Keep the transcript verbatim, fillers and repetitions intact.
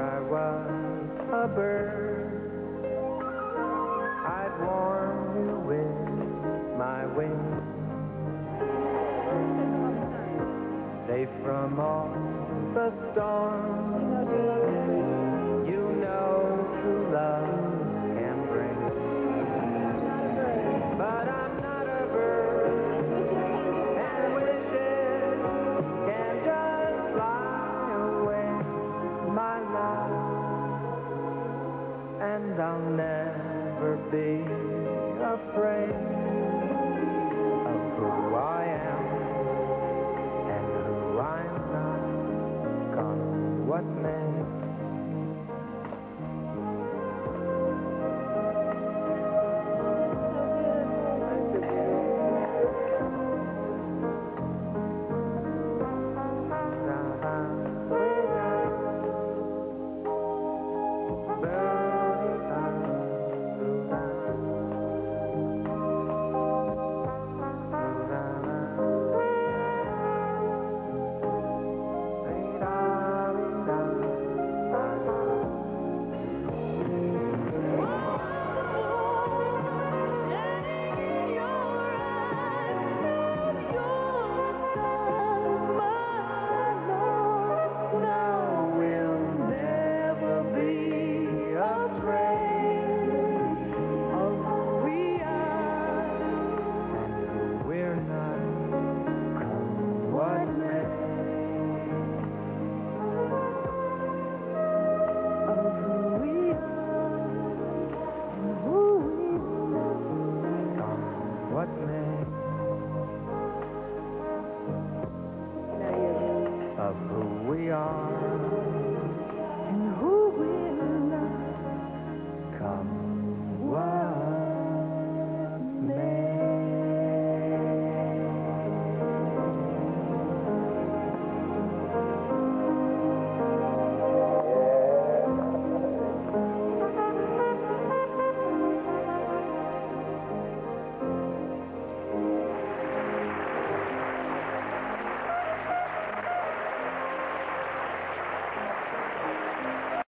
I was a bird. I'd warm you with my wings, safe from all the storms you know true love can bring. But I'm not a bird, and wishes can just fly away, my love, and I'll never be afraid of who I am and who I'm not, 'cause what makes